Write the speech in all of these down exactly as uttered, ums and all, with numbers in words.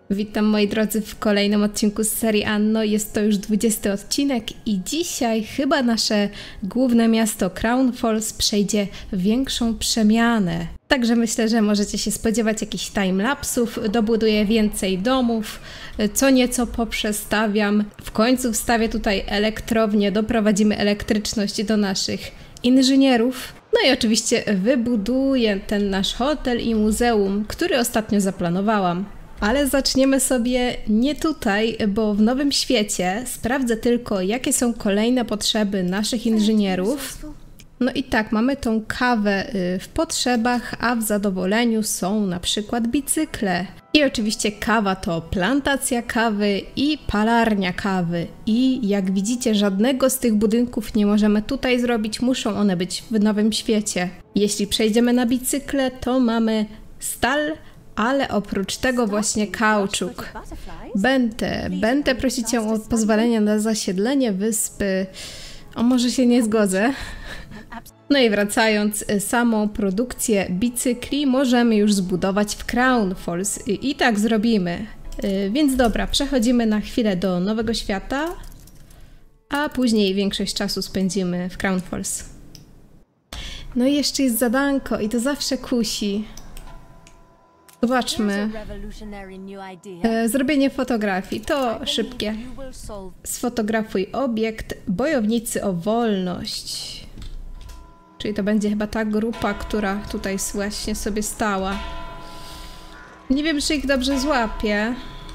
Witam moi drodzy w kolejnym odcinku z serii Anno. Jest to już dwudziesty odcinek i dzisiaj chyba nasze główne miasto Crown Falls przejdzie większą przemianę. Także myślę, że możecie się spodziewać jakichś timelapsów, dobuduję więcej domów, co nieco poprzestawiam. W końcu wstawię tutaj elektrownię, doprowadzimy elektryczność do naszych inżynierów. No i oczywiście wybuduję ten nasz hotel i muzeum, który ostatnio zaplanowałam. Ale zaczniemy sobie nie tutaj, bo w Nowym Świecie sprawdzę tylko, jakie są kolejne potrzeby naszych inżynierów. No i tak, mamy tą kawę w potrzebach, a w zadowoleniu są na przykład bicykle. I oczywiście kawa to plantacja kawy i palarnia kawy. I jak widzicie, żadnego z tych budynków nie możemy tutaj zrobić, muszą one być w Nowym Świecie. Jeśli przejdziemy na bicykle, to mamy stal, ale oprócz tego właśnie kauczuk. Będę, będę prosić cię o pozwolenie na zasiedlenie wyspy. O, może się nie zgodzę. No i wracając, samą produkcję bicykli możemy już zbudować w Crown Falls. I, i tak zrobimy. Więc dobra, przechodzimy na chwilę do Nowego Świata, a później większość czasu spędzimy w Crown Falls. No i jeszcze jest zadanko i to zawsze kusi. Zobaczmy. E, zrobienie fotografii. To szybkie. Sfotografuj obiekt. Bojownicy o wolność. Czyli to będzie chyba ta grupa, która tutaj właśnie sobie stała. Nie wiem, czy ich dobrze złapię.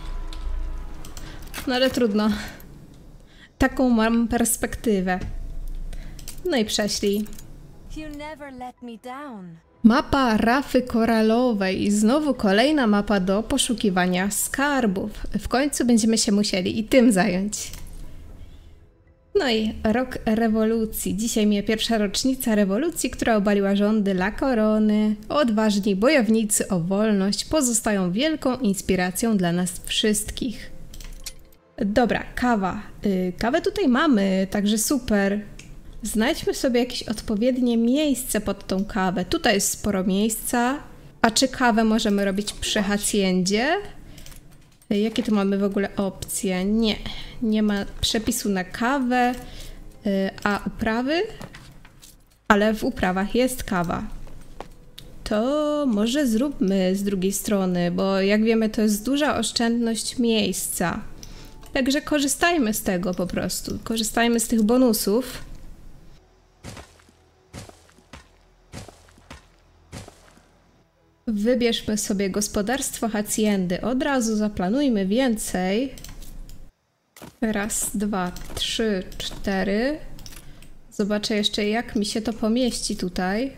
No ale trudno. Taką mam perspektywę. No i prześlij. Mapa rafy koralowej i znowu kolejna mapa do poszukiwania skarbów. W końcu będziemy się musieli i tym zająć. No i rok rewolucji. Dzisiaj mija pierwsza rocznica rewolucji, która obaliła rządy La Corony. Odważni bojownicy o wolność pozostają wielką inspiracją dla nas wszystkich. Dobra, kawa. Yy, kawę tutaj mamy, także super. Znajdźmy sobie jakieś odpowiednie miejsce pod tą kawę. Tutaj jest sporo miejsca. A czy kawę możemy robić przy hacjendzie? Jakie tu mamy w ogóle opcje? Nie, nie ma przepisu na kawę. A uprawy? Ale w uprawach jest kawa. To może zróbmy z drugiej strony, bo jak wiemy, to jest duża oszczędność miejsca. Także korzystajmy z tego po prostu. Korzystajmy z tych bonusów. Wybierzmy sobie gospodarstwo hacjendy. Od razu zaplanujmy więcej. Raz, dwa, trzy, cztery. Zobaczę jeszcze, jak mi się to pomieści tutaj.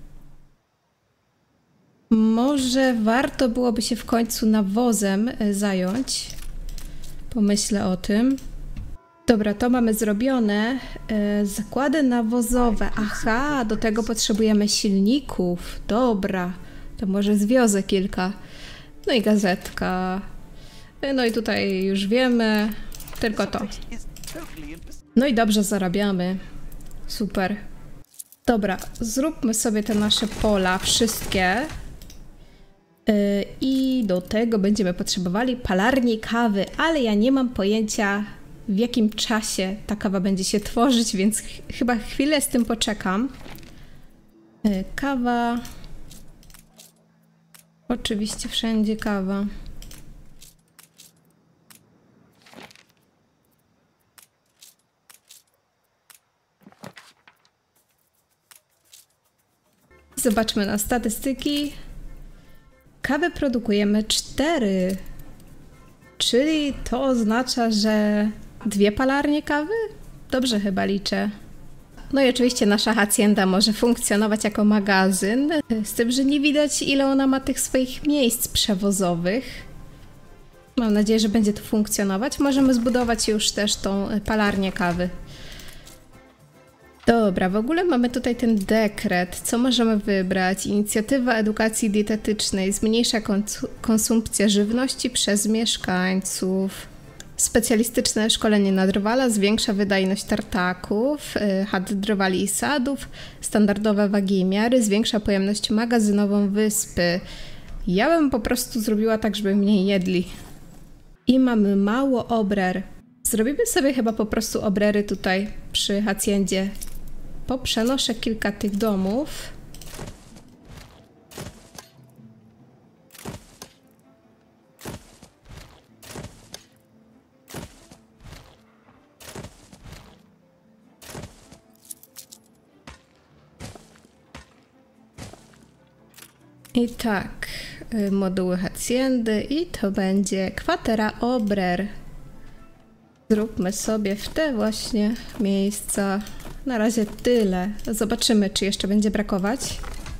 Może warto byłoby się w końcu nawozem zająć. Pomyślę o tym. Dobra, to mamy zrobione. Zakłady nawozowe. Aha, do tego potrzebujemy silników. Dobra. To może zwiozę kilka. No i gazetka. No i tutaj już wiemy. Tylko to. No i dobrze zarabiamy. Super. Dobra, zróbmy sobie te nasze pola, wszystkie. Yy, I do tego będziemy potrzebowali palarni kawy, ale ja nie mam pojęcia, w jakim czasie ta kawa będzie się tworzyć, więc ch chyba chwilę z tym poczekam. Yy, kawa... Oczywiście wszędzie kawa. Zobaczmy na statystyki. Kawę produkujemy cztery. Czyli to oznacza, że dwie palarnie kawy? Dobrze chyba liczę. No i oczywiście nasza hacjenda może funkcjonować jako magazyn, z tym, że nie widać, ile ona ma tych swoich miejsc przewozowych. Mam nadzieję, że będzie to funkcjonować. Możemy zbudować już też tą palarnię kawy. Dobra, w ogóle mamy tutaj ten dekret. Co możemy wybrać? Inicjatywa edukacji dietetycznej zmniejsza konsumpcję żywności przez mieszkańców. Specjalistyczne szkolenie na drwala zwiększa wydajność tartaków, chat drwali i sadów. Standardowe wagi i miary zwiększa pojemność magazynową wyspy. Ja bym po prostu zrobiła tak, żeby mniej jedli. I mamy mało obrer. Zrobimy sobie chyba po prostu obrery tutaj przy hacjendzie. Poprzenoszę kilka tych domów. I tak, moduły hacjendy i to będzie kwatera obrer. Zróbmy sobie w te właśnie miejsca. Na razie tyle. Zobaczymy, czy jeszcze będzie brakować.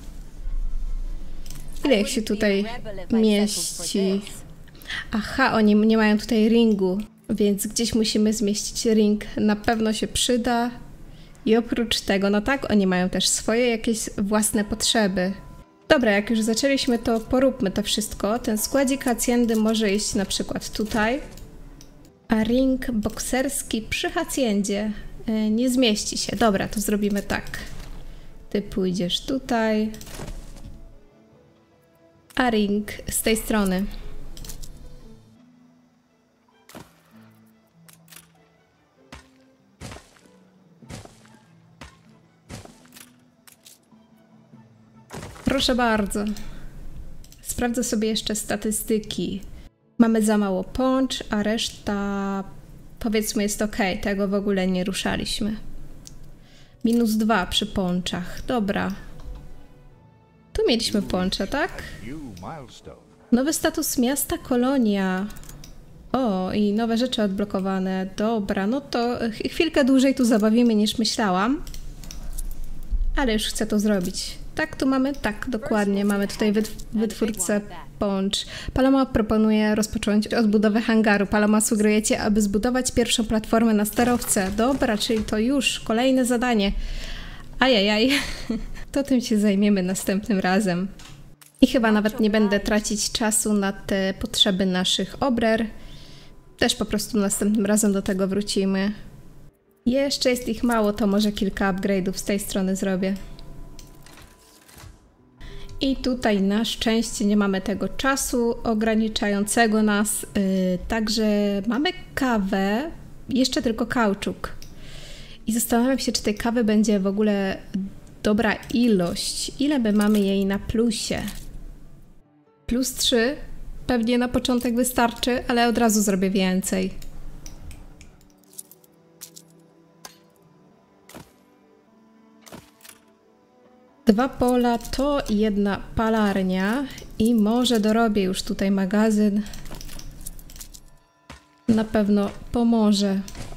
Ile ich się tutaj mieści? Aha, oni nie mają tutaj ringu, więc gdzieś musimy zmieścić ring. Na pewno się przyda. I oprócz tego, no tak, oni mają też swoje jakieś własne potrzeby. Dobra, jak już zaczęliśmy, to poróbmy to wszystko. Ten składzik hacjendy może iść na przykład tutaj, a ring bokserski przy hacjendzie yy, nie zmieści się. Dobra, to zrobimy tak. Ty pójdziesz tutaj, a ring z tej strony. Proszę bardzo. Sprawdzę sobie jeszcze statystyki. Mamy za mało poncz, a reszta powiedzmy jest ok. Tego w ogóle nie ruszaliśmy. Minus dwa przy ponczach. Dobra. Tu mieliśmy poncze, tak? Nowy status miasta, kolonia. O, i nowe rzeczy odblokowane. Dobra, no to chwilkę dłużej tu zabawimy niż myślałam. Ale już chcę to zrobić. Tak, tu mamy, tak, dokładnie. Mamy tutaj wytwórcę poncz. Paloma proponuje rozpocząć odbudowę hangaru. Paloma sugerujecie, aby zbudować pierwszą platformę na sterowce. Dobra, czyli to już kolejne zadanie. Ajajaj, to tym się zajmiemy następnym razem. I chyba nawet nie będę tracić czasu na te potrzeby naszych obrer. Też po prostu następnym razem do tego wrócimy. Jeszcze jest ich mało, to może kilka upgrade'ów z tej strony zrobię. I tutaj na szczęście nie mamy tego czasu ograniczającego nas, yy, także mamy kawę, jeszcze tylko kauczuk. I zastanawiam się, czy tej kawy będzie w ogóle dobra ilość. Ile my mamy jej na plusie? Plus trzy. Pewnie na początek wystarczy, ale od razu zrobię więcej. Dwa pola to jedna palarnia i może dorobię już tutaj magazyn. Na pewno pomoże.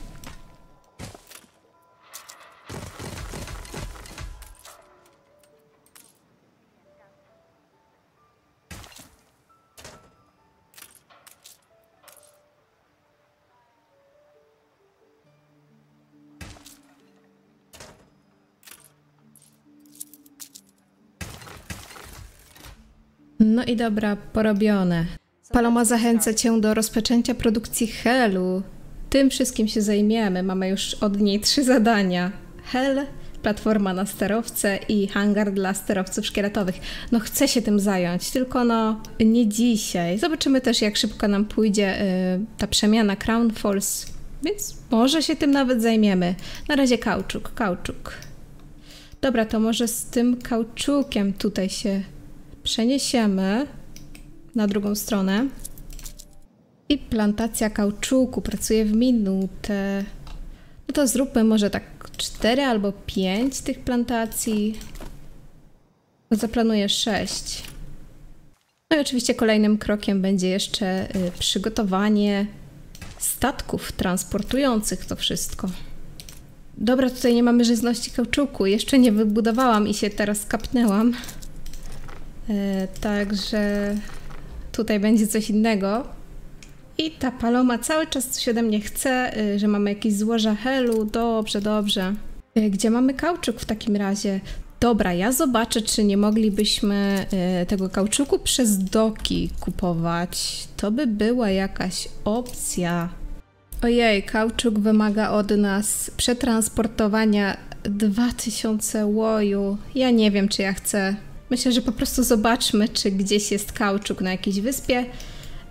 No i dobra, porobione. Paloma zachęca cię do rozpoczęcia produkcji helu. Tym wszystkim się zajmiemy. Mamy już od niej trzy zadania. Hel, platforma na sterowce i hangar dla sterowców szkieletowych. No chcę się tym zająć, tylko no nie dzisiaj. Zobaczymy też, jak szybko nam pójdzie yy, ta przemiana Crown Falls, więc może się tym nawet zajmiemy. Na razie kauczuk, kauczuk. Dobra, to może z tym kauczukiem tutaj się przeniesiemy na drugą stronę. I plantacja kauczuku pracuje w minutę. No to zróbmy może tak cztery albo pięć tych plantacji. Zaplanuję sześć. No i oczywiście kolejnym krokiem będzie jeszcze y, przygotowanie statków transportujących to wszystko. Dobra, tutaj nie mamy żyzności kauczuku. Jeszcze nie wybudowałam i się teraz kapnęłam. E, także tutaj będzie coś innego. I ta Paloma cały czas coś ode mnie chce, y, że mamy jakieś złoża helu. Dobrze, dobrze. Y, gdzie mamy kauczuk w takim razie? Dobra, ja zobaczę, czy nie moglibyśmy y, tego kauczuku przez doki kupować. To by była jakaś opcja. Ojej, kauczuk wymaga od nas przetransportowania dwa tysiące łoju. Ja nie wiem, czy ja chcę. Myślę, że po prostu zobaczmy, czy gdzieś jest kauczuk na jakiejś wyspie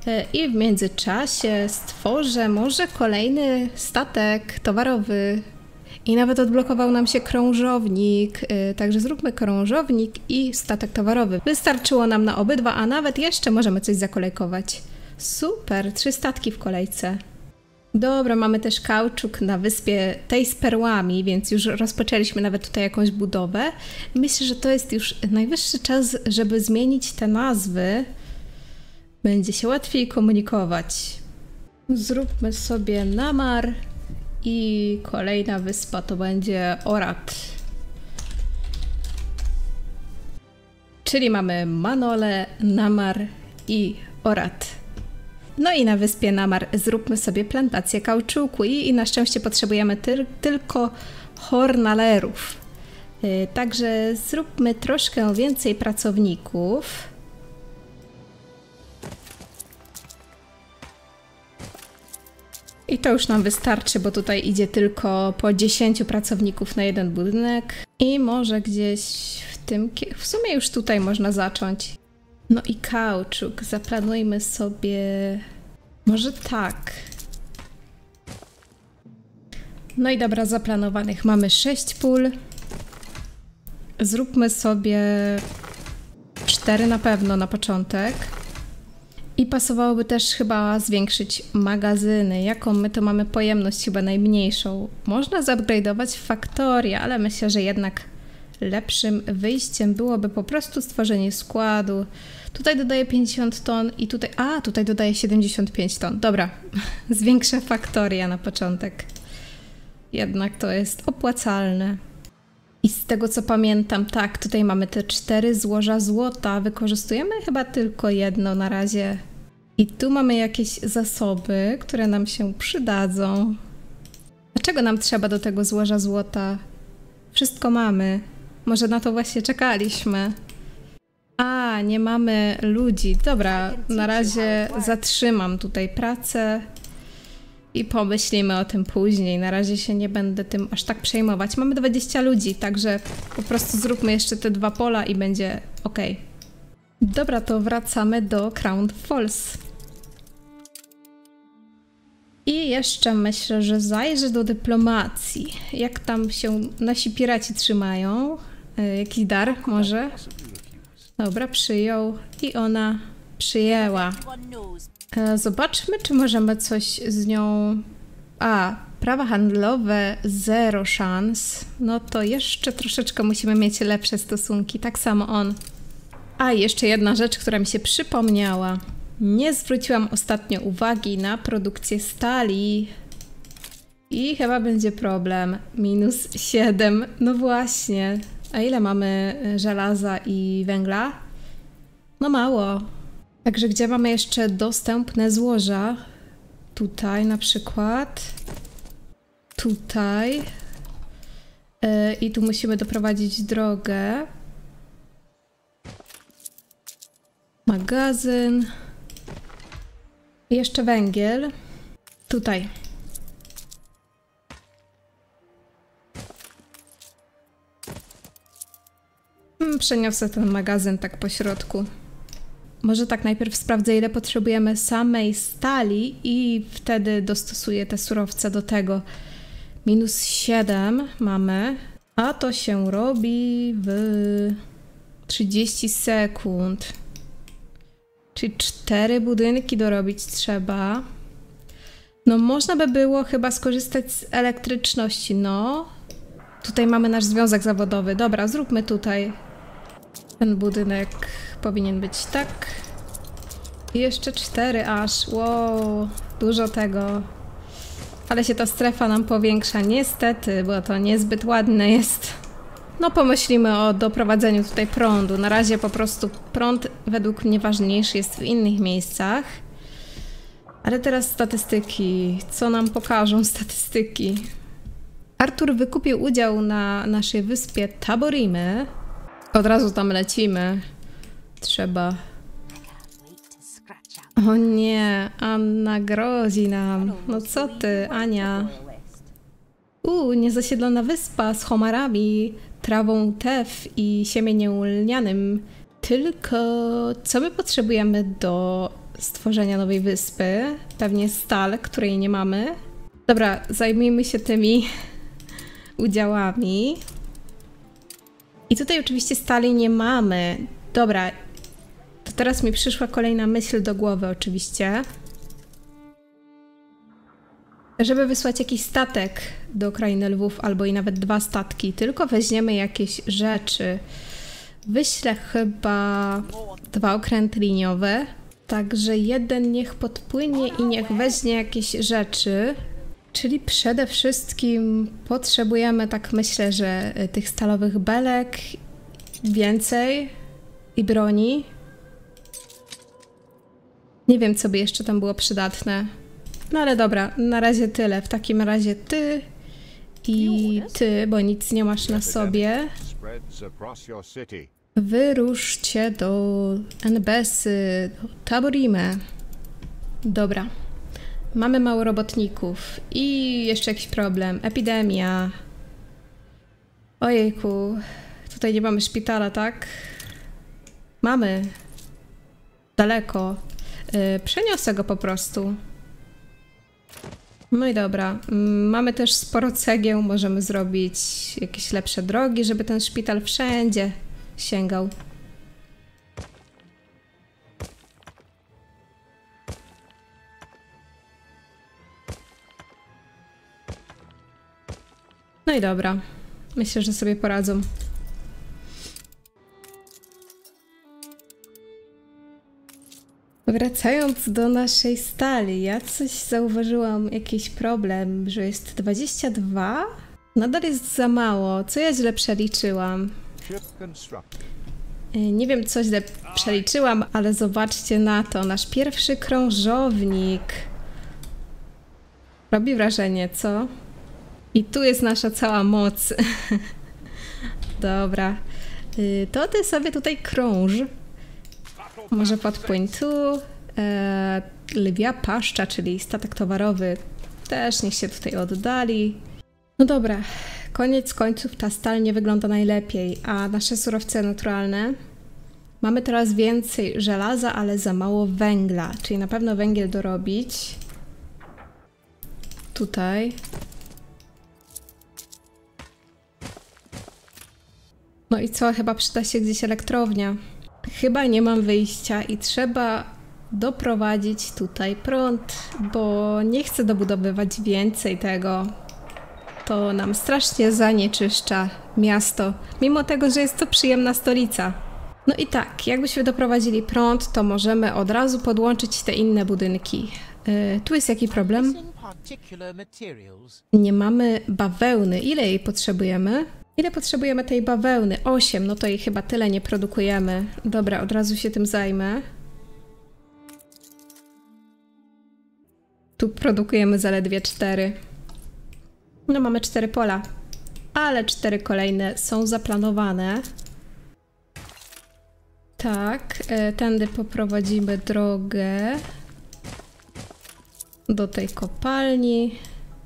I w międzyczasie stworzę może kolejny statek towarowy. I nawet odblokował nam się krążownik, także zróbmy krążownik i statek towarowy. Wystarczyło nam na obydwa, a nawet jeszcze możemy coś zakolejkować. Super, trzy statki w kolejce. Dobra, mamy też kauczuk na wyspie tej z perłami, więc już rozpoczęliśmy nawet tutaj jakąś budowę. Myślę, że to jest już najwyższy czas, żeby zmienić te nazwy. Będzie się łatwiej komunikować. Zróbmy sobie Namar i kolejna wyspa to będzie Orat. Czyli mamy Manole, Namar i Orat. No i na wyspie Namar zróbmy sobie plantację kauczuku i, i na szczęście potrzebujemy ty tylko hornalerów. Yy, także zróbmy troszkę więcej pracowników. I to już nam wystarczy, bo tutaj idzie tylko po dziesięciu pracowników na jeden budynek. I może gdzieś w tym... W sumie już tutaj można zacząć. No i kauczuk. Zaplanujmy sobie... Może tak. No i dobra, zaplanowanych mamy sześć pól. Zróbmy sobie cztery na pewno na początek. I pasowałoby też chyba zwiększyć magazyny. Jaką my to mamy pojemność? Chyba najmniejszą. Można zupgrade'ować faktorię, ale myślę, że jednak lepszym wyjściem byłoby po prostu stworzenie składu. Tutaj dodaję pięćdziesiąt ton i tutaj... A, tutaj dodaję siedemdziesiąt pięć ton. Dobra, zwiększę faktorię na początek. Jednak to jest opłacalne. I z tego co pamiętam, tak, tutaj mamy te cztery złoża złota. Wykorzystujemy chyba tylko jedno na razie. I tu mamy jakieś zasoby, które nam się przydadzą. Dlaczego nam trzeba do tego złoża złota? Wszystko mamy. Może na to właśnie czekaliśmy. A, nie mamy ludzi. Dobra, na razie zatrzymam tutaj pracę. I pomyślimy o tym później. Na razie się nie będę tym aż tak przejmować. Mamy dwadzieścia ludzi, także po prostu zróbmy jeszcze te dwa pola i będzie ok. Dobra, to wracamy do Crown Falls. I jeszcze myślę, że zajrzę do dyplomacji. Jak tam się nasi piraci trzymają? E, jakiś dar może? Dobra, przyjął. I ona przyjęła. Zobaczmy, czy możemy coś z nią... A, prawa handlowe, zero szans. No to jeszcze troszeczkę musimy mieć lepsze stosunki. Tak samo on. A, jeszcze jedna rzecz, która mi się przypomniała. Nie zwróciłam ostatnio uwagi na produkcję stali. I chyba będzie problem. Minus siedem. No właśnie. A ile mamy żelaza i węgla? No mało. Także gdzie mamy jeszcze dostępne złoża? Tutaj na przykład. Tutaj. Yy, I tu musimy doprowadzić drogę. Magazyn. I jeszcze węgiel. Tutaj. Hmm, przeniosę ten magazyn tak po środku. Może tak najpierw sprawdzę, ile potrzebujemy samej stali i wtedy dostosuję te surowce do tego. Minus siedem mamy, a to się robi w trzydzieści sekund. Czyli cztery budynki dorobić trzeba. No można by było chyba skorzystać z elektryczności, no. Tutaj mamy nasz związek zawodowy. Dobra, zróbmy tutaj. Ten budynek powinien być tak. I jeszcze cztery aż. Wow, dużo tego. Ale się ta strefa nam powiększa. Niestety, bo to niezbyt ładne jest. No pomyślimy o doprowadzeniu tutaj prądu. Na razie po prostu prąd według mnie ważniejszy jest w innych miejscach. Ale teraz statystyki. Co nam pokażą statystyki? Artur wykupił udział na naszej wyspie Taborimy. Od razu tam lecimy. Trzeba... O nie, Anna grozi nam. No co ty, Ania? Uuu, niezasiedlona wyspa z homarami, trawą tew i siemieniem lnianym. Tylko co my potrzebujemy do stworzenia nowej wyspy. Pewnie stal, której nie mamy. Dobra, zajmijmy się tymi udziałami. I tutaj oczywiście stali nie mamy. Dobra, to teraz mi przyszła kolejna myśl do głowy oczywiście. Żeby wysłać jakiś statek do Krainy Lwów, albo i nawet dwa statki, tylko weźmiemy jakieś rzeczy. Wyślę chyba dwa okręty liniowe, także jeden niech podpłynie i niech weźmie jakieś rzeczy. Czyli przede wszystkim potrzebujemy, tak myślę, że tych stalowych belek więcej i broni. Nie wiem, co by jeszcze tam było przydatne. No ale dobra, na razie tyle. W takim razie ty i ty, bo nic nie masz na sobie. Wyruszcie do Enbesy, do Taborime. Dobra. Mamy mało robotników i jeszcze jakiś problem. Epidemia. Ojejku. Tutaj nie mamy szpitala, tak? Mamy. Daleko. Yy, przeniosę go po prostu. No i dobra. Mamy też sporo cegieł. Możemy zrobić jakieś lepsze drogi, żeby ten szpital wszędzie sięgał. No i dobra. Myślę, że sobie poradzą. Wracając do naszej stali, ja coś zauważyłam, jakiś problem, że jest dwadzieścia dwa? Nadal jest za mało. Co ja źle przeliczyłam? Nie wiem, co źle przeliczyłam, ale zobaczcie na to. Nasz pierwszy krążownik. Robi wrażenie, co? I tu jest nasza cała moc. Dobra. To ty sobie tutaj krąż. Może podpłyń tu. E, Lwia Paszcza, czyli statek towarowy, też niech się tutaj oddali. No dobra. Koniec końców ta stal nie wygląda najlepiej, a nasze surowce naturalne. Mamy teraz więcej żelaza, ale za mało węgla, czyli na pewno węgiel dorobić. Tutaj. No i co? Chyba przyda się gdzieś elektrownia. Chyba nie mam wyjścia i trzeba doprowadzić tutaj prąd, bo nie chcę dobudowywać więcej tego. To nam strasznie zanieczyszcza miasto, mimo tego, że jest to przyjemna stolica. No i tak, jakbyśmy doprowadzili prąd, to możemy od razu podłączyć te inne budynki. Yy, tu jest jaki problem? Nie mamy bawełny. Ile jej potrzebujemy? Ile potrzebujemy tej bawełny? osiem, no to jej chyba tyle nie produkujemy. Dobra, od razu się tym zajmę. Tu produkujemy zaledwie cztery. No mamy cztery pola, ale cztery kolejne są zaplanowane. Tak, tędy poprowadzimy drogę do tej kopalni,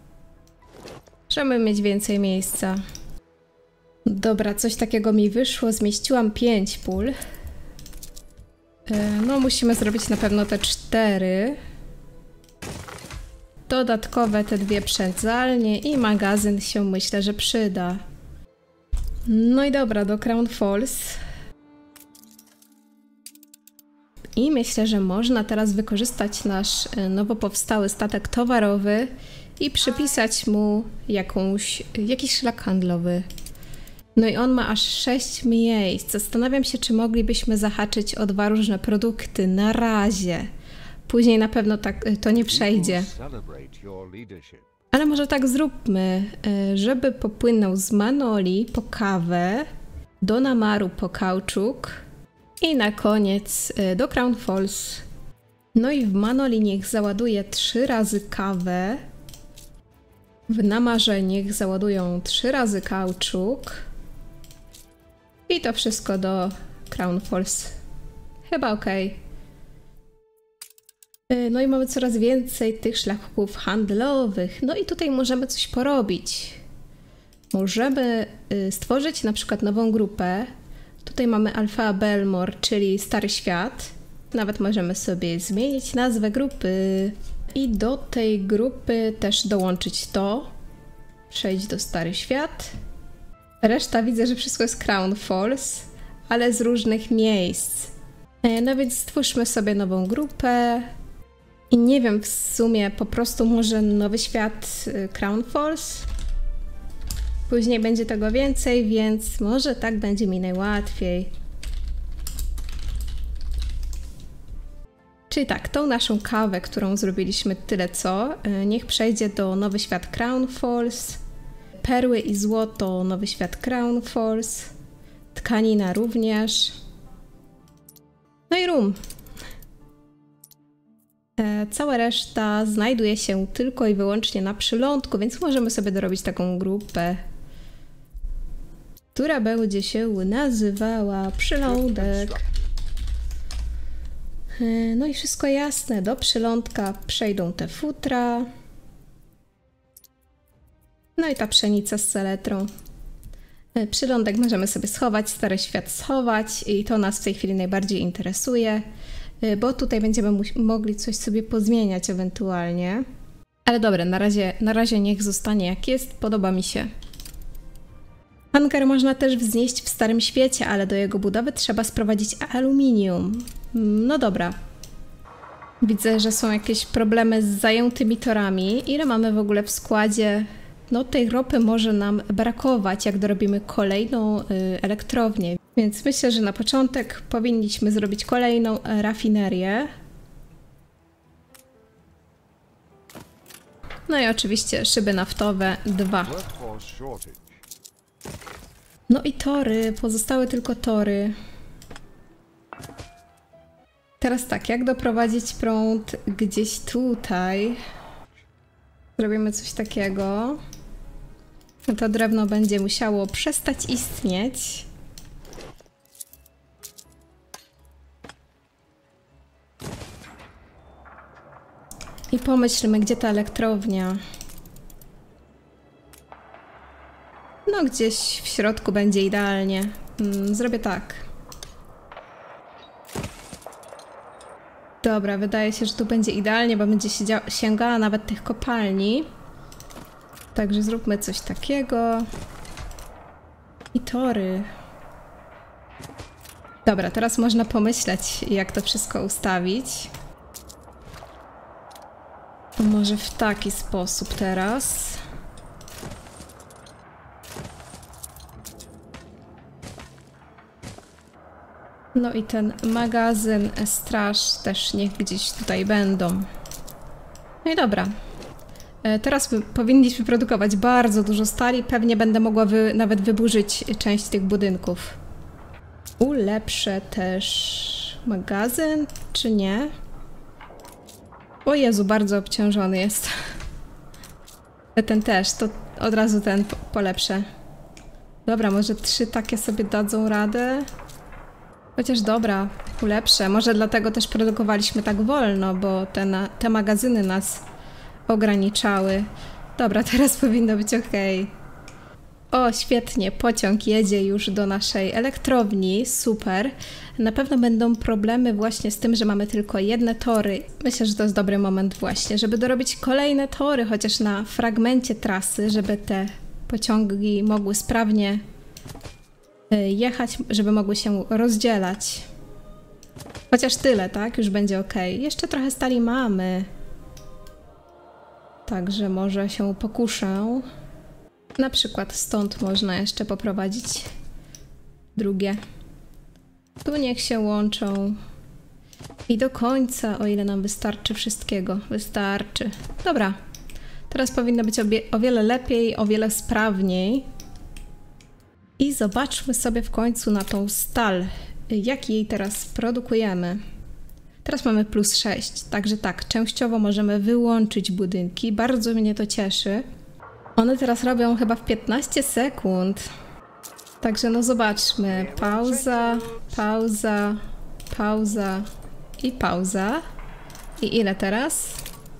żeby mieć więcej miejsca. Dobra, coś takiego mi wyszło. Zmieściłam pięć pól. No, musimy zrobić na pewno te cztery. Dodatkowe te dwie przędzalnie i magazyn się myślę, że przyda. No i dobra, do Crown Falls. I myślę, że można teraz wykorzystać nasz nowo powstały statek towarowy i przypisać mu jakąś, jakiś szlak handlowy. No i on ma aż sześć miejsc. Zastanawiam się, czy moglibyśmy zahaczyć o dwa różne produkty na razie. Później na pewno tak to nie przejdzie. Ale może tak zróbmy, żeby popłynął z Manoli po kawę, do Namaru po kauczuk i na koniec do Crown Falls. No i w Manoli niech załaduje trzy razy kawę. W Namarze niech załadują trzy razy kauczuk. I to wszystko do Crown Falls. Chyba okej. No i mamy coraz więcej tych szlaków handlowych. No i tutaj możemy coś porobić. Możemy stworzyć na przykład nową grupę. Tutaj mamy Alpha Belmore, czyli Stary Świat. Nawet możemy sobie zmienić nazwę grupy. I do tej grupy też dołączyć to. Przejść do Stary Świat. Reszta widzę, że wszystko jest Crown Falls, ale z różnych miejsc. No więc stwórzmy sobie nową grupę. I nie wiem, w sumie po prostu może Nowy Świat Crown Falls. Później będzie tego więcej, więc może tak będzie mi najłatwiej. Czyli tak, tą naszą kawę, którą zrobiliśmy tyle co, niech przejdzie do Nowy Świat Crown Falls. Perły i złoto, Nowy Świat Crown Falls. Tkanina również. No i rum. E, cała reszta znajduje się tylko i wyłącznie na przylądku, więc możemy sobie dorobić taką grupę, która będzie się nazywała Przylądek. E, no i wszystko jasne. Do przylądka przejdą te futra. No i ta pszenica z seletrą. E, przylądek możemy sobie schować, Stary Świat schować i to nas w tej chwili najbardziej interesuje, bo tutaj będziemy mogli coś sobie pozmieniać ewentualnie. Ale dobra, na razie, na razie niech zostanie jak jest, podoba mi się. Hangar można też wznieść w Starym Świecie, ale do jego budowy trzeba sprowadzić aluminium. No dobra. Widzę, że są jakieś problemy z zajętymi torami. Ile mamy w ogóle w składzie? No tej ropy może nam brakować, jak dorobimy kolejną y, elektrownię. Więc myślę, że na początek powinniśmy zrobić kolejną rafinerię. No i oczywiście szyby naftowe dwa. No i tory, pozostały tylko tory. Teraz tak, jak doprowadzić prąd gdzieś tutaj? Zrobimy coś takiego. To drewno będzie musiało przestać istnieć. I pomyślmy, gdzie ta elektrownia. No gdzieś w środku będzie idealnie. Hmm, zrobię tak. Dobra, wydaje się, że tu będzie idealnie, bo będzie sięgała nawet tych kopalni. Także zróbmy coś takiego. I tory. Dobra, teraz można pomyśleć, jak to wszystko ustawić. To może w taki sposób teraz. No i ten magazyn, straż też niech gdzieś tutaj będą. No i dobra. Teraz powinniśmy produkować bardzo dużo stali. Pewnie będę mogła wy, nawet wyburzyć część tych budynków. Ulepszę też magazyn, czy nie? O Jezu, bardzo obciążony jest. Ten też, to od razu ten polepszę. Dobra, może trzy takie sobie dadzą radę. Chociaż dobra, ulepszę. Może dlatego też produkowaliśmy tak wolno, bo te, na, te magazyny nas ograniczały. Dobra, teraz powinno być ok. O, świetnie, pociąg jedzie już do naszej elektrowni, super. Na pewno będą problemy właśnie z tym, że mamy tylko jedne tory. Myślę, że to jest dobry moment właśnie, żeby dorobić kolejne tory, chociaż na fragmencie trasy, żeby te pociągi mogły sprawnie jechać, żeby mogły się rozdzielać. Chociaż tyle, tak? Już będzie ok. Jeszcze trochę stali mamy. Także może się pokuszę. Na przykład stąd można jeszcze poprowadzić drugie. Tu niech się łączą. I do końca, o ile nam wystarczy wszystkiego. Wystarczy. Dobra. Teraz powinno być o wiele lepiej, o wiele sprawniej. I zobaczmy sobie w końcu na tą stal. Jak jej teraz produkujemy. Teraz mamy plus sześć. Także tak, częściowo możemy wyłączyć budynki. Bardzo mnie to cieszy. One teraz robią chyba w piętnaście sekund. Także no zobaczmy. Pauza, pauza, pauza i pauza. I ile teraz?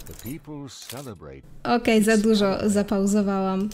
Okej, za dużo zapauzowałam.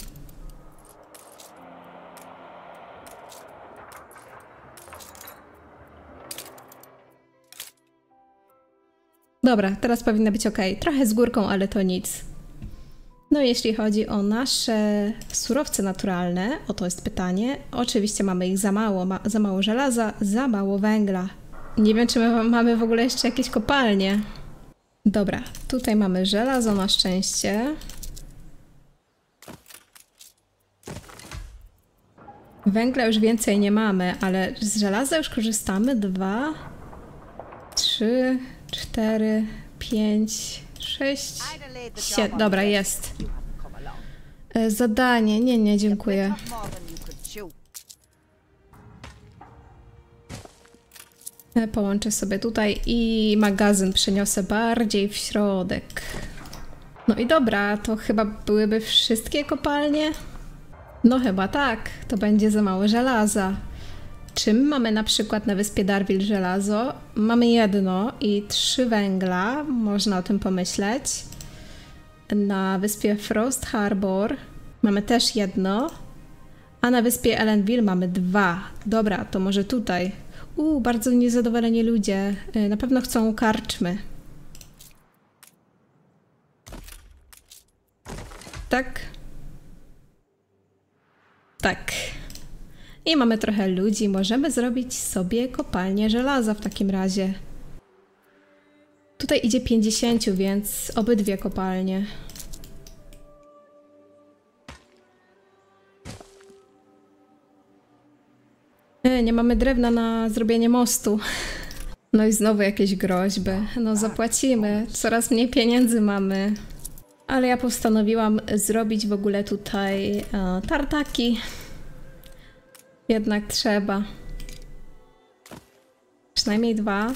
Dobra, teraz powinno być ok. Trochę z górką, ale to nic. No jeśli chodzi o nasze surowce naturalne, o to jest pytanie. Oczywiście mamy ich za mało, ma, za mało żelaza, za mało węgla. Nie wiem, czy my mamy w ogóle jeszcze jakieś kopalnie. Dobra, tutaj mamy żelazo na szczęście. Węgla już więcej nie mamy, ale z żelaza już korzystamy. Dwa, trzy, cztery, pięć, sześć, siedem. Dobra, jest. E, zadanie. Nie, nie, dziękuję. E, połączę sobie tutaj i magazyn przeniosę bardziej w środek. No i dobra, to chyba byłyby wszystkie kopalnie? No chyba tak, to będzie za mało żelaza. Czym mamy na przykład na wyspie Darwil żelazo? Mamy jedno i trzy węgla, można o tym pomyśleć. Na wyspie Frost Harbor mamy też jedno, a na wyspie Elendil mamy dwa. Dobra, to może tutaj. Uuu, bardzo niezadowoleni ludzie. Na pewno chcą karczmy. Tak? Tak. I mamy trochę ludzi. Możemy zrobić sobie kopalnię żelaza w takim razie. Tutaj idzie pięćdziesiąt, więc obydwie kopalnie. E, nie mamy drewna na zrobienie mostu. No i znowu jakieś groźby. No zapłacimy. Coraz mniej pieniędzy mamy. Ale ja postanowiłam zrobić w ogóle tutaj e, tartaki. Jednak trzeba. Przynajmniej dwa.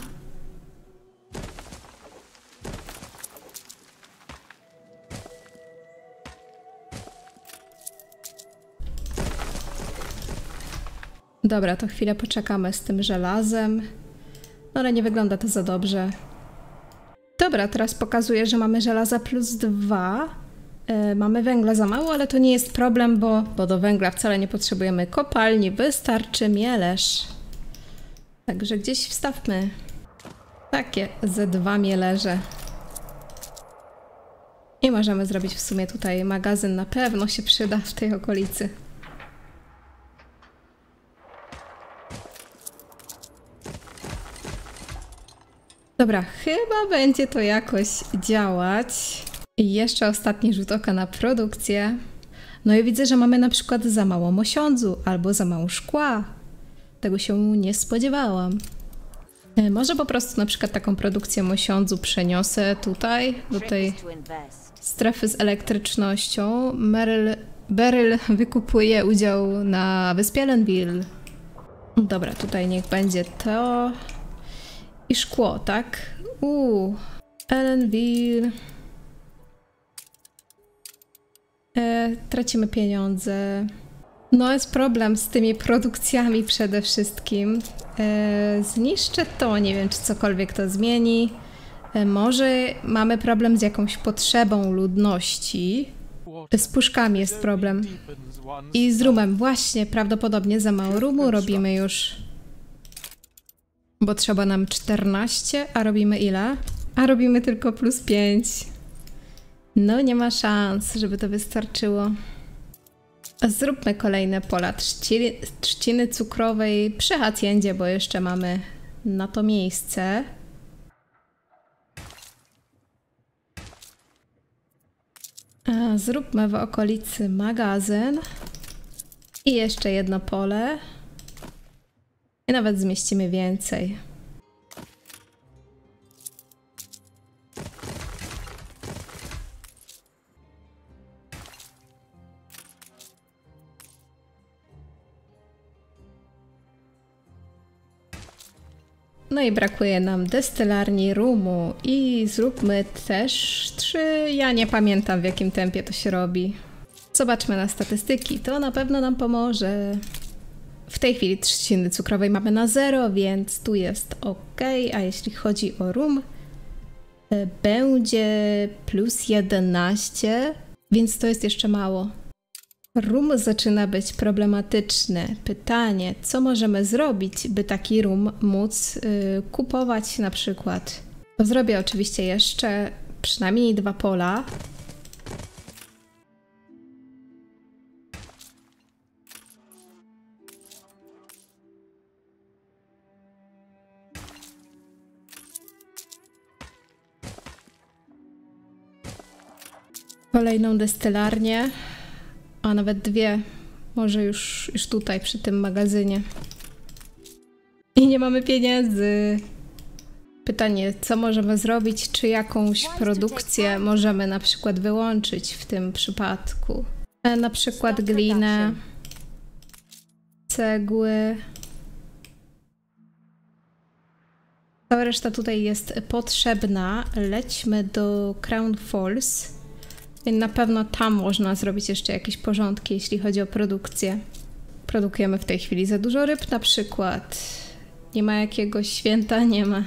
Dobra, to chwilę poczekamy z tym żelazem. No ale nie wygląda to za dobrze. Dobra, teraz pokazuję, że mamy żelaza plus dwa. Yy, mamy węgla za mało, ale to nie jest problem, bo, bo do węgla wcale nie potrzebujemy kopalni. Wystarczy mielesz. Także gdzieś wstawmy takie ze dwa mielerze. I możemy zrobić w sumie tutaj magazyn. Na pewno się przyda w tej okolicy. Dobra, chyba będzie to jakoś działać. I jeszcze ostatni rzut oka na produkcję. No i widzę, że mamy na przykład za mało mosiądzu albo za mało szkła. Tego się nie spodziewałam. Może po prostu na przykład taką produkcję mosiądzu przeniosę tutaj, do tej strefy z elektrycznością. Meryl, Beryl wykupuje udział na wyspie Elendil. Dobra, tutaj niech będzie to. I szkło, tak? Uuu, Elendil. E, tracimy pieniądze. No jest problem z tymi produkcjami przede wszystkim. E, zniszczę to, nie wiem czy cokolwiek to zmieni. E, może mamy problem z jakąś potrzebą ludności. Z puszkami jest problem. I z rumem, właśnie, prawdopodobnie za mało rumu robimy już. Bo trzeba nam czternaście, a robimy ile? A robimy tylko plus pięć. No nie ma szans, żeby to wystarczyło. Zróbmy kolejne pola trzciny, trzciny cukrowej przy haciendzie, bo jeszcze mamy na to miejsce. A zróbmy w okolicy magazyn. I jeszcze jedno pole. I nawet zmieścimy więcej. No i brakuje nam destylarni rumu i zróbmy też trzy. Ja nie pamiętam w jakim tempie to się robi. Zobaczmy na statystyki, to na pewno nam pomoże. W tej chwili trzciny cukrowej mamy na zero, więc tu jest ok, a jeśli chodzi o rum, będzie plus jedenaście, więc to jest jeszcze mało. Rum zaczyna być problematyczny. Pytanie, co możemy zrobić, by taki rum móc yy, kupować na przykład? Zrobię oczywiście jeszcze przynajmniej dwa pola. Kolejną destylarnię, a nawet dwie, może już, już tutaj przy tym magazynie. I nie mamy pieniędzy. Pytanie, co możemy zrobić, czy jakąś produkcję możemy na przykład wyłączyć w tym przypadku. E, na przykład glinę, cegły. Cała reszta tutaj jest potrzebna. Lećmy do Crown Falls. I na pewno tam można zrobić jeszcze jakieś porządki, jeśli chodzi o produkcję. Produkujemy w tej chwili za dużo ryb na przykład. Nie ma jakiegoś święta, nie ma.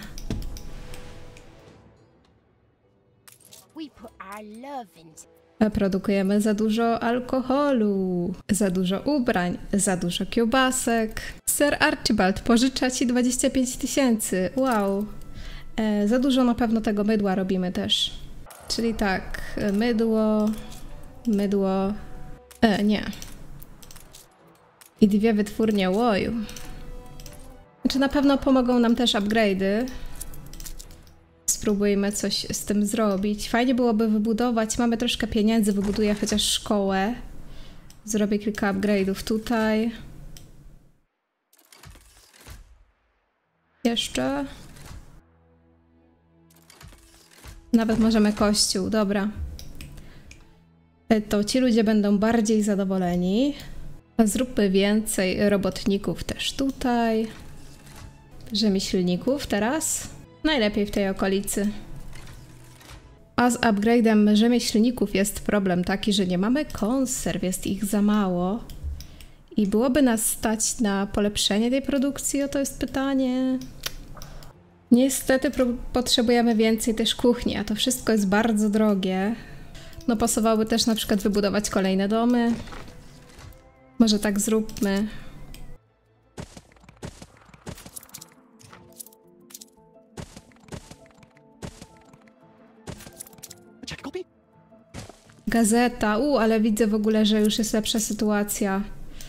Produkujemy za dużo alkoholu, za dużo ubrań, za dużo kiełbasek. Sir Archibald pożycza ci dwadzieścia pięć tysięcy. Wow. E, za dużo na pewno tego mydła robimy też. Czyli tak, mydło, mydło, e, nie. I dwie wytwórnie łoju. Znaczy na pewno pomogą nam też upgrade'y. Spróbujmy coś z tym zrobić. Fajnie byłoby wybudować, mamy troszkę pieniędzy, wybuduję chociaż szkołę. Zrobię kilka upgrade'ów tutaj. Jeszcze. Nawet możemy kościół, dobra. To ci ludzie będą bardziej zadowoleni. Zróbmy więcej robotników też tutaj. Rzemieślników teraz. Najlepiej w tej okolicy. A z upgrade'em rzemieślników jest problem taki, że nie mamy konserw, jest ich za mało. I byłoby nas stać na polepszenie tej produkcji? O to jest pytanie. Niestety potrzebujemy więcej też kuchni, a to wszystko jest bardzo drogie. No pasowałoby też na przykład wybudować kolejne domy. Może tak zróbmy. Gazeta. U, ale widzę w ogóle, że już jest lepsza sytuacja.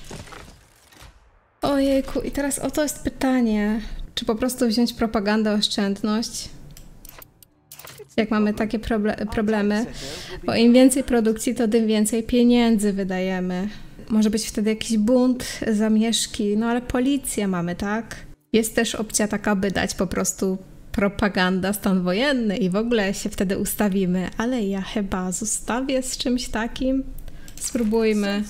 Ojejku, i teraz o to jest pytanie. Czy po prostu wziąć propagandę oszczędność? Jak mamy takie proble problemy. Bo im więcej produkcji, to tym więcej pieniędzy wydajemy. Może być wtedy jakiś bunt, zamieszki, no ale policję mamy, tak? Jest też opcja taka, by dać po prostu propaganda, stan wojenny i w ogóle się wtedy ustawimy. Ale ja chyba zostawię z czymś takim. Spróbujmy.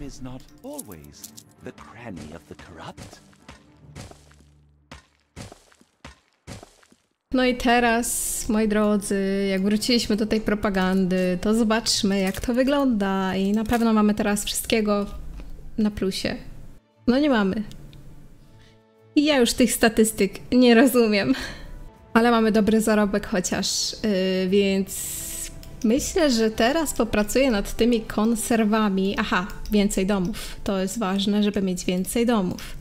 No i teraz, moi drodzy, jak wróciliśmy do tej propagandy, to zobaczmy, jak to wygląda. I na pewno mamy teraz wszystkiego na plusie. No nie mamy. I ja już tych statystyk nie rozumiem. Ale mamy dobry zarobek chociaż, yy, więc myślę, że teraz popracuję nad tymi konserwami. Aha, więcej domów. To jest ważne, żeby mieć więcej domów.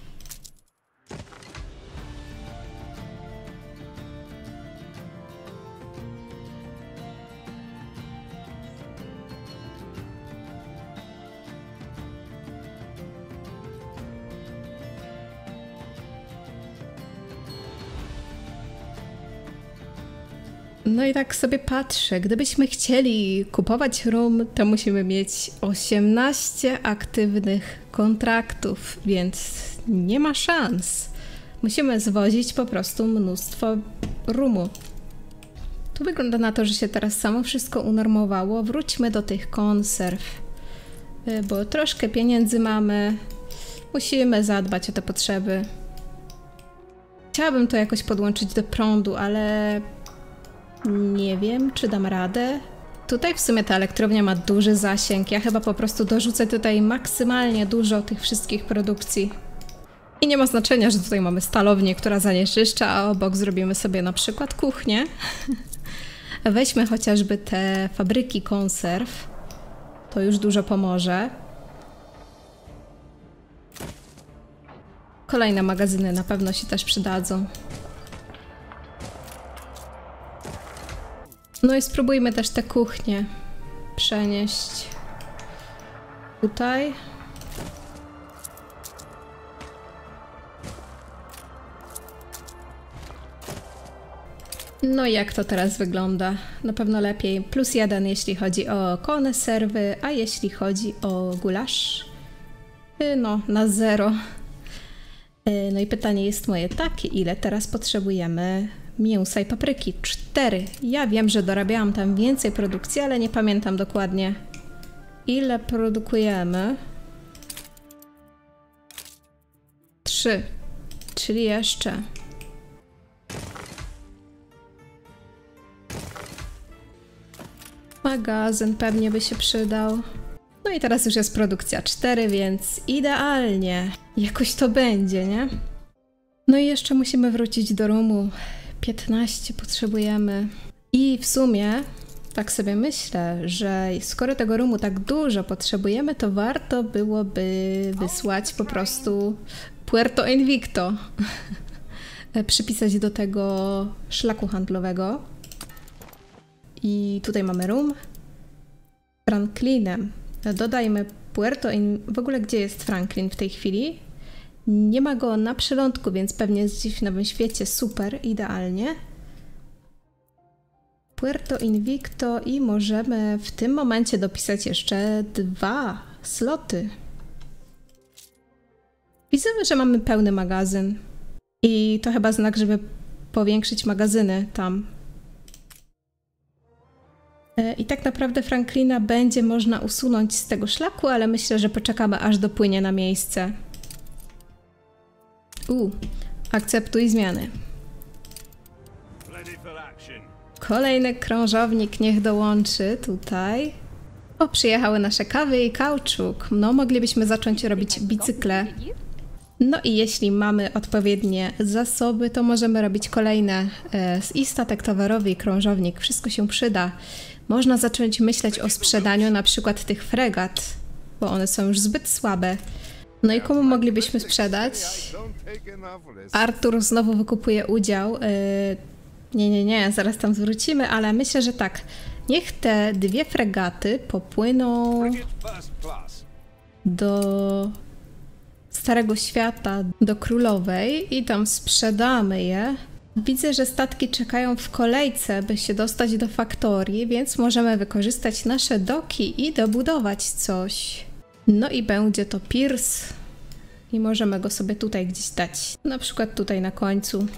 No i tak sobie patrzę, gdybyśmy chcieli kupować rum, to musimy mieć osiemnaście aktywnych kontraktów, więc nie ma szans. Musimy zwozić po prostu mnóstwo rumu. Tu wygląda na to, że się teraz samo wszystko unormowało. Wróćmy do tych konserw, bo troszkę pieniędzy mamy. Musimy zadbać o te potrzeby. Chciałabym to jakoś podłączyć do prądu, ale nie wiem, czy dam radę. Tutaj w sumie ta elektrownia ma duży zasięg. Ja chyba po prostu dorzucę tutaj maksymalnie dużo tych wszystkich produkcji. I nie ma znaczenia, że tutaj mamy stalownię, która zanieczyszcza, a obok zrobimy sobie na przykład kuchnię. Weźmy chociażby te fabryki konserw. To już dużo pomoże. Kolejne magazyny na pewno się też przydadzą. No i spróbujmy też tę kuchnię przenieść tutaj. No i jak to teraz wygląda? Na pewno lepiej. Plus jeden, jeśli chodzi o konserwy, a jeśli chodzi o gulasz, no na zero. No i pytanie jest moje takie, ile teraz potrzebujemy mięsa i papryki? Cztery. Ja wiem, że dorabiałam tam więcej produkcji, ale nie pamiętam dokładnie, ile produkujemy. Trzy. Czyli jeszcze. Magazyn pewnie by się przydał. No i teraz już jest produkcja cztery, więc idealnie. Jakoś to będzie, nie? No i jeszcze musimy wrócić do roomu. piętnaście potrzebujemy. I w sumie, tak sobie myślę, że skoro tego roomu tak dużo potrzebujemy, to warto byłoby wysłać po prostu Puerto Invicto. Przypisać do tego szlaku handlowego. I tutaj mamy room. Franklinem. Dodajmy Puerto in... W ogóle gdzie jest Franklin w tej chwili? Nie ma go na przylądku, więc pewnie jest gdzieś w Nowym Świecie. Super, idealnie. Puerto Invicto i możemy w tym momencie dopisać jeszcze dwa sloty. Widzę, że mamy pełny magazyn. I to chyba znak, żeby powiększyć magazyny tam. I tak naprawdę Franklina będzie można usunąć z tego szlaku, ale myślę, że poczekamy, aż dopłynie na miejsce. U, akceptuj zmiany. Kolejny krążownik niech dołączy tutaj. O, przyjechały nasze kawy i kauczuk. No, moglibyśmy zacząć robić bicykle. No i jeśli mamy odpowiednie zasoby, to możemy robić kolejne. E, I statek towarowy, i krążownik. Wszystko się przyda. Można zacząć myśleć o sprzedaniu na przykład tych fregat, bo one są już zbyt słabe. No i komu moglibyśmy sprzedać? Artur znowu wykupuje udział. Yy, nie, nie, nie, zaraz tam zwrócimy, ale myślę, że tak. Niech te dwie fregaty popłyną do Starego Świata, do Królowej i tam sprzedamy je. Widzę, że statki czekają w kolejce, by się dostać do faktorii, więc możemy wykorzystać nasze doki i dobudować coś. No i będzie to piers. I możemy go sobie tutaj gdzieś dać. Na przykład tutaj na końcu.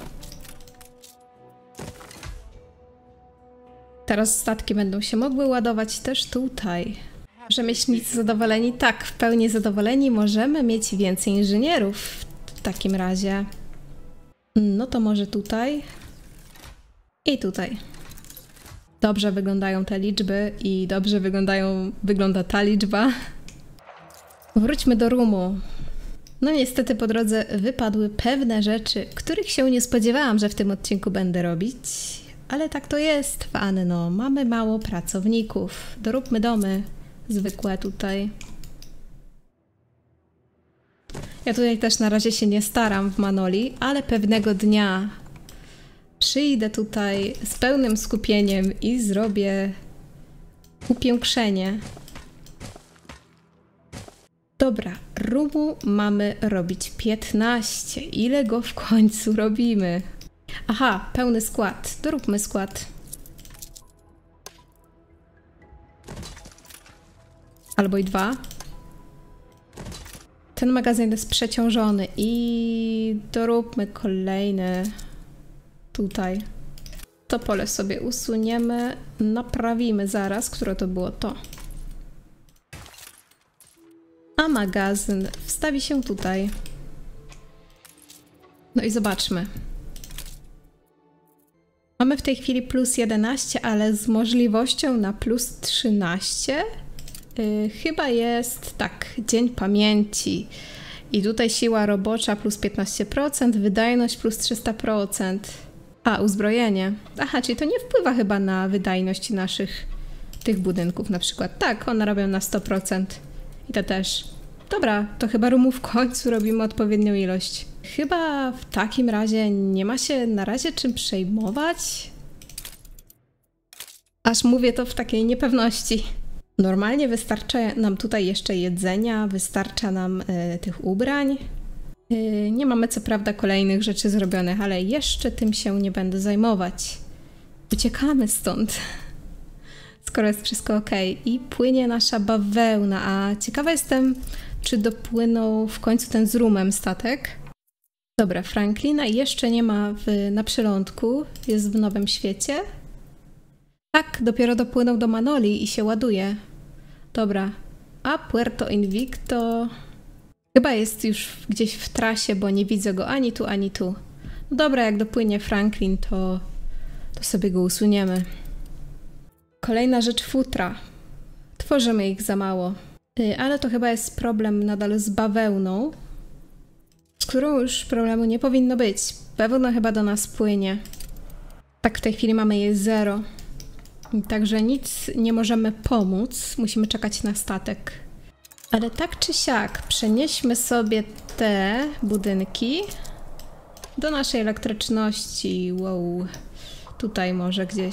Teraz statki będą się mogły ładować też tutaj. Rzemieślnicy zadowoleni? Tak, w pełni zadowoleni. Możemy mieć więcej inżynierów w takim razie. No to może tutaj i tutaj. Dobrze wyglądają te liczby i dobrze wyglądają, wygląda ta liczba. Wróćmy do roomu. No niestety po drodze wypadły pewne rzeczy, których się nie spodziewałam, że w tym odcinku będę robić. Ale tak to jest w Anno. Mamy mało pracowników. Doróbmy domy zwykłe tutaj. Ja tutaj też na razie się nie staram w Manoli, ale pewnego dnia przyjdę tutaj z pełnym skupieniem i zrobię upiększenie. Dobra, roomu mamy robić piętnaście. Ile go w końcu robimy? Aha, pełny skład. Doróbmy skład. Albo i dwa. Ten magazyn jest przeciążony i doróbmy kolejny tutaj. To pole sobie usuniemy, naprawimy zaraz, które to było to. A magazyn wstawi się tutaj. No i zobaczmy. Mamy w tej chwili plus jedenaście, ale z możliwością na plus trzynaście. Yy, chyba jest, tak, dzień pamięci. I tutaj siła robocza plus piętnaście procent, wydajność plus trzysta procent. A, uzbrojenie. Aha, czyli to nie wpływa chyba na wydajność naszych tych budynków na przykład. Tak, one robią na sto procent. I te też. Dobra, to chyba roomu w końcu robimy odpowiednią ilość. Chyba w takim razie nie ma się na razie czym przejmować. Aż mówię to w takiej niepewności. Normalnie wystarcza nam tutaj jeszcze jedzenia, wystarcza nam y, tych ubrań. Y, nie mamy co prawda kolejnych rzeczy zrobionych, ale jeszcze tym się nie będę zajmować. Uciekamy stąd, skoro jest wszystko ok. I płynie nasza bawełna, a ciekawa jestem, czy dopłynął w końcu ten z rumem statek. Dobra, Franklina jeszcze nie ma w, na przylądku, jest w Nowym Świecie. Tak, dopiero dopłynął do Manoli i się ładuje. Dobra, a Puerto Invicto chyba jest już gdzieś w trasie, bo nie widzę go ani tu, ani tu. No dobra, jak dopłynie Franklin, to, to sobie go usuniemy. Kolejna rzecz, futra. Tworzymy ich za mało. Yy, ale to chyba jest problem nadal z bawełną, z którą już problemu nie powinno być. Bawełna chyba do nas płynie. Tak, w tej chwili mamy jej zero. Także nic nie możemy pomóc. Musimy czekać na statek. Ale tak czy siak, przenieśmy sobie te budynki do naszej elektryczności. Wow. Tutaj może gdzieś.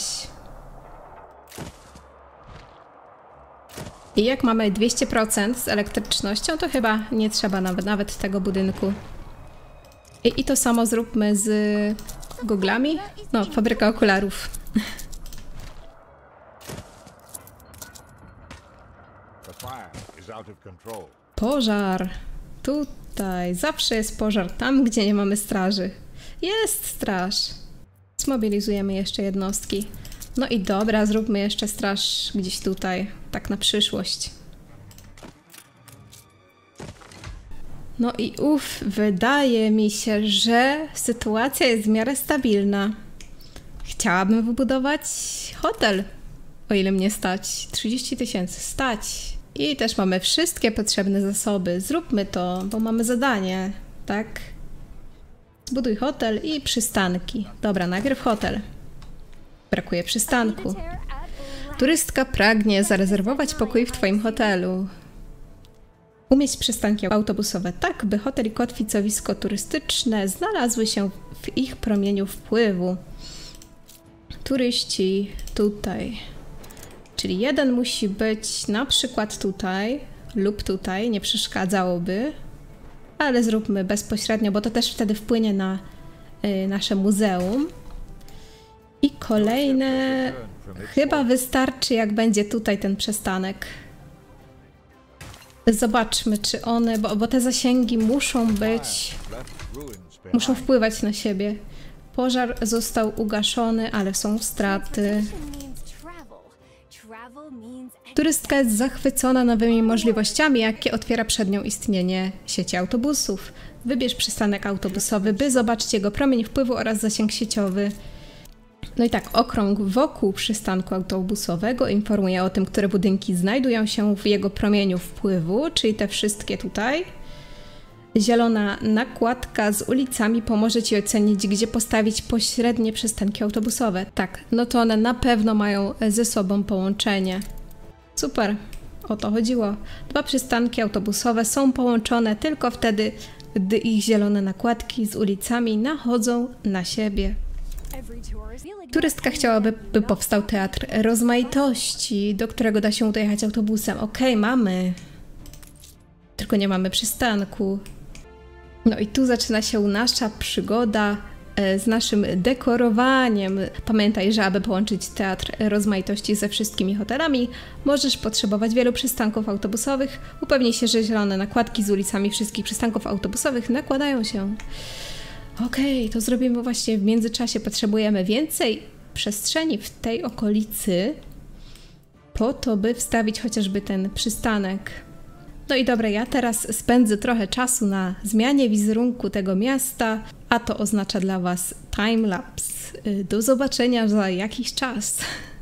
I jak mamy dwieście procent z elektrycznością, to chyba nie trzeba nawet, nawet tego budynku. I, I to samo zróbmy z goglami. No, fabryka okularów. Pożar. Tutaj. Zawsze jest pożar. Tam, gdzie nie mamy straży. Jest straż. Zmobilizujemy jeszcze jednostki. No i dobra, zróbmy jeszcze straż gdzieś tutaj. Tak na przyszłość. No i uff, wydaje mi się, że sytuacja jest w miarę stabilna. Chciałabym wybudować hotel, o ile mnie stać. trzydzieści tysięcy stać. I też mamy wszystkie potrzebne zasoby. Zróbmy to, bo mamy zadanie, tak? Zbuduj hotel i przystanki. Dobra, najpierw hotel. Brakuje przystanku. Turystka pragnie zarezerwować pokój w twoim hotelu. Umieść przystanki autobusowe tak, by hotel i kotwicowisko turystyczne znalazły się w ich promieniu wpływu. Turyści tutaj. Czyli jeden musi być na przykład tutaj lub tutaj, nie przeszkadzałoby. Ale zróbmy bezpośrednio, bo to też wtedy wpłynie na y, nasze muzeum. I kolejne chyba wystarczy, jak będzie tutaj ten przystanek. Zobaczmy, czy one, bo, bo te zasięgi muszą być, muszą wpływać na siebie. Pożar został ugaszony, ale są straty. Turystka jest zachwycona nowymi możliwościami, jakie otwiera przed nią istnienie sieci autobusów. Wybierz przystanek autobusowy, by zobaczyć jego promień wpływu oraz zasięg sieciowy. No i tak, okrąg wokół przystanku autobusowego informuje o tym, które budynki znajdują się w jego promieniu wpływu, czyli te wszystkie tutaj. Zielona nakładka z ulicami pomoże ci ocenić, gdzie postawić pośrednie przystanki autobusowe. Tak, no to one na pewno mają ze sobą połączenie. Super, o to chodziło. Dwa przystanki autobusowe są połączone tylko wtedy, gdy ich zielone nakładki z ulicami nachodzą na siebie. Turystka chciałaby, by powstał teatr rozmaitości, do którego da się dojechać autobusem. Okej, okay, mamy. Tylko nie mamy przystanku. No i tu zaczyna się nasza przygoda z naszym dekorowaniem. Pamiętaj, że aby połączyć teatr rozmaitości ze wszystkimi hotelami, możesz potrzebować wielu przystanków autobusowych. Upewnij się, że zielone nakładki z ulicami wszystkich przystanków autobusowych nakładają się. Okej, okay, to zrobimy właśnie w międzyczasie. Potrzebujemy więcej przestrzeni w tej okolicy po to, by wstawić chociażby ten przystanek. No i dobra, ja teraz spędzę trochę czasu na zmianie wizerunku tego miasta, a to oznacza dla Was timelapse. Do zobaczenia za jakiś czas.